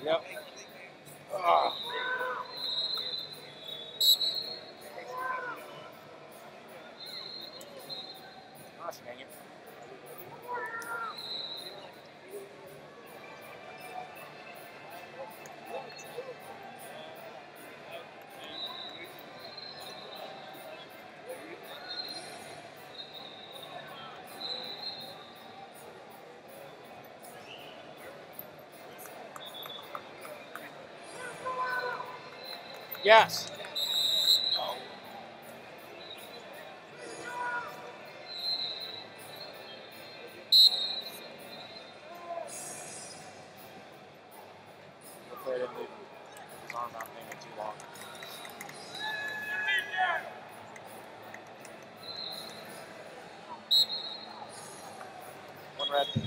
Yep. Gosh, dang it. Yes. Hopefully I didn't leave his arm out hanging too long. One red.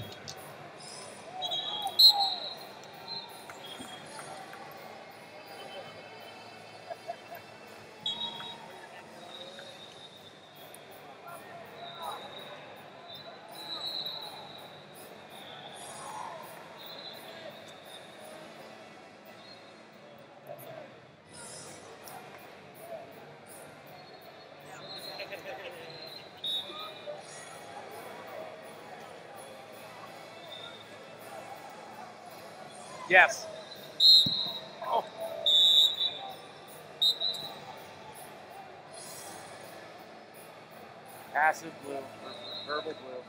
Yes. Oh. Passive blue, verbal blue.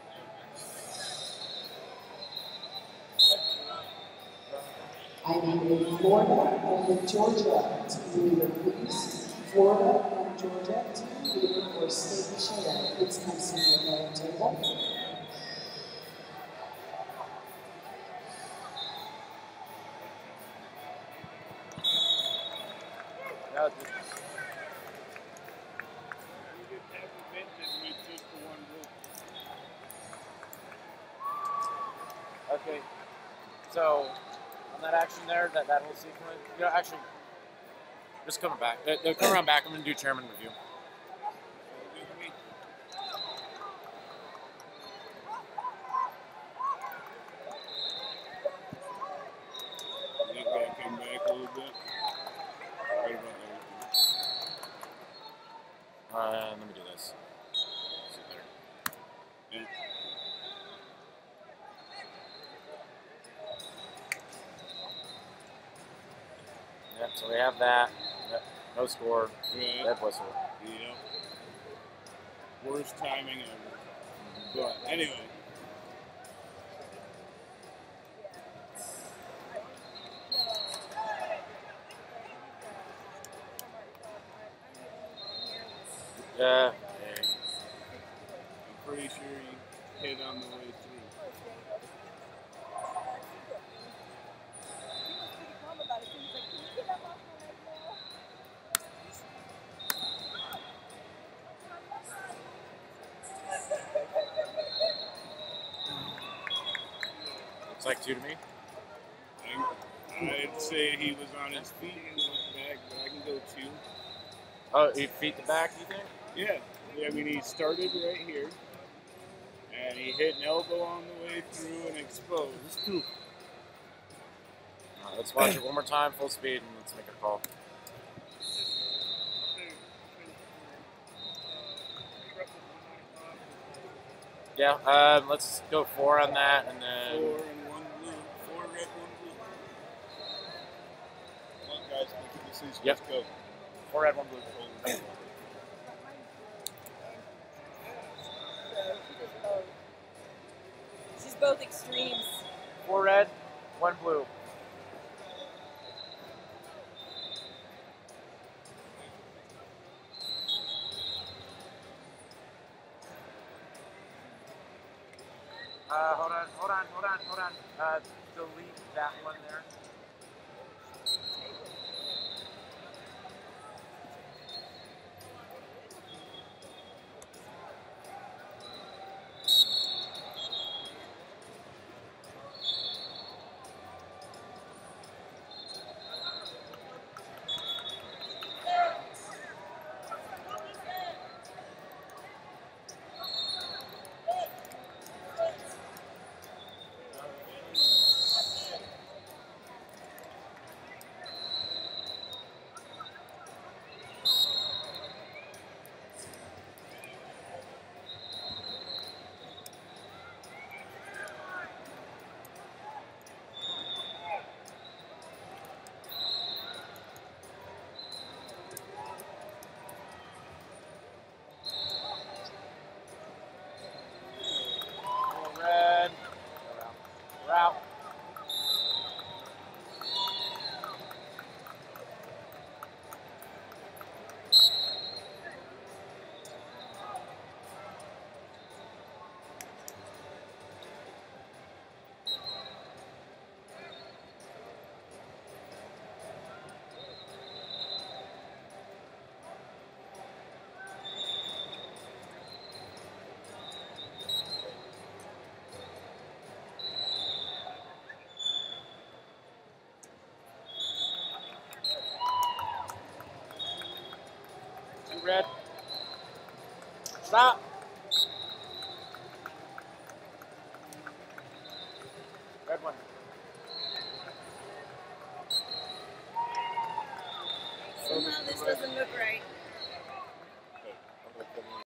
I need Florida and Georgia team leader, please. Florida and Georgia team leader for state chair. Please come see me at the table. Okay, so on that action there, that whole sequence, actually, just coming back. They'll come around back. I'm going to do chairman review. You gotta come back a little bit. Right about there. Let me do this. See better. Yeah. Yep, so we have that. Yep, no score. Right. Red whistle. Yeah. Worst timing ever. But anyway. Yeah. I'm pretty sure you hit on the way through. Looks like 2 to me. I'd say he was on his feet and went back, but I can go 2. Oh, he feet the back, you think? Yeah. I mean, he started right here, and he hit an elbow on the way through and exposed. Let's watch it one more time, full speed, and let's make a call. Yeah, let's go 4 on that, and then 4 and 1 blue. 4 red, 1 blue. Come on, guys, make a decision. Yep. Let's go. 4 red, 1 blue. She's both extremes. 4 red, 1 blue. Hold on. Delete that one there. Red. Stop. Red one. Somehow this doesn't look right.